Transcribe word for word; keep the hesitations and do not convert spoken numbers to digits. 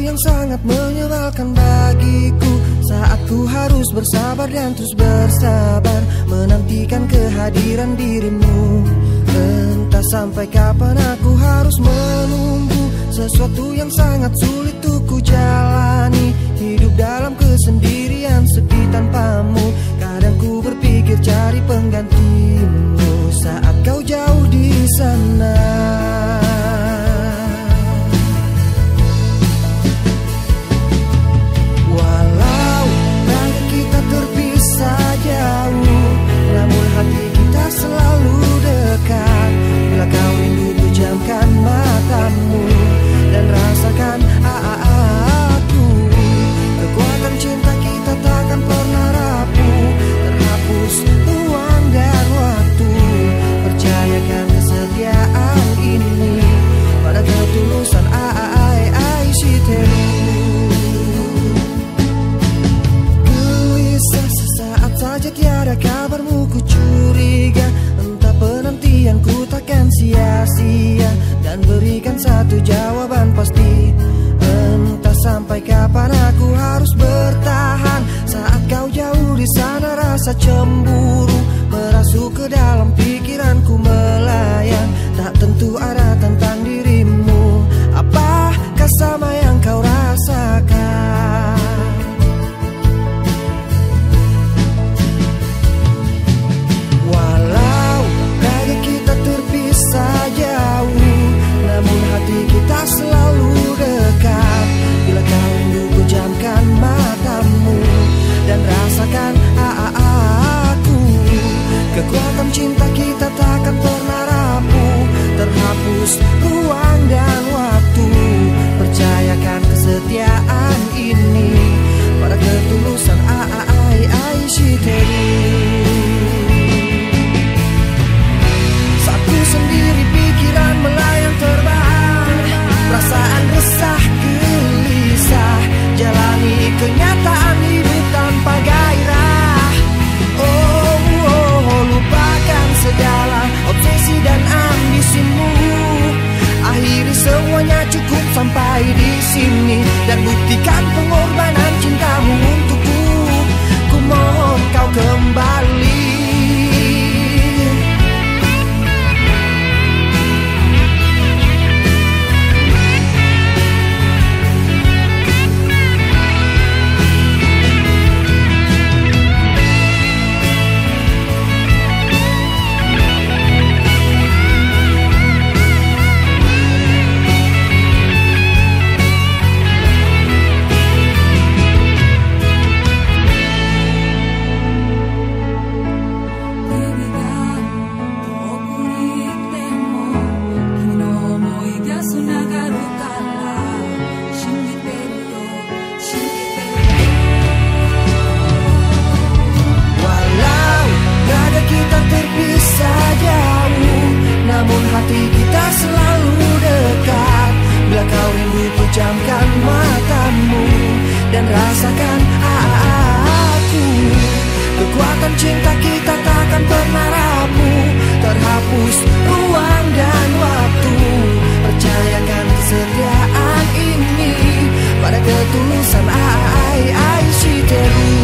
yang sangat menyebalkan bagiku saat ku harus bersabar dan terus bersabar menantikan kehadiran dirimu. Entah sampai kapan aku harus menunggu sesuatu yang sangat sulit untuk ku jalani. Hidup dalam kesendirian sepi tanpamu. Kadang ku berpikir cari penggantimu saat kau jauh di sana. Walau raga kita terpisah jauh, namun hati kita selalu dekat. Bila kau rindu pejamkan matamu dan rasakan aku. Kekuatan cinta kita takkan pernah rapuh, terhapus ruang dan waktu. Percayakan kesetiaan ini pada ketulusan I, I, Shiteru. Gelisah sesaat saja tiada kabarmu, ku curiga entah penantianku takkan sia-sia dan berikan satu jawaban pasti. Entah sampai kapan aku harus bertahan saat kau jauh di sana. Rasa cemburu merasuk ke dalam pikiranku melayang, tak tentu arah tentang dirimu. Apakah sama yang kau rasakan? Walau raga kita terpisah jauh, namun hati kita selalu dekat. Bila kau rindu pejamkan matamu dan rasakan aku. Kekuatan cinta kita takkan pernah rapuh, terhapus ruang dan waktu. Percayakan kesetiaan ini pada ketulusan I, I, Shiteru. Saat ku sendiri pikiran melayang terbang, perasaan resah gelisah, jalani kenyataan hidup tanpa gairah. Oh, oh, lupakan segala obsesi dan ambisimu. Akhiri semuanya, cukup sampai di sini dan buktikan pengorbanan cintamu untukku. Ku mohon kau kembali. Hati kita selalu dekat. Bila kau rindu pejamkan matamu dan rasakan aku. Kekuatan cinta kita takkan pernah rapuh, terhapus ruang dan waktu. Percayakan kesetiaan ini pada ketulusan I, I, Shiteru.